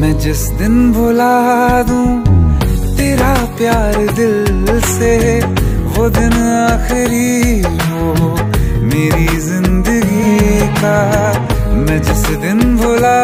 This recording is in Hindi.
मैं जिस दिन भुला दूं तेरा प्यार दिल से, वो दिन आखिरी हो मेरी जिंदगी का। मैं जिस दिन भुला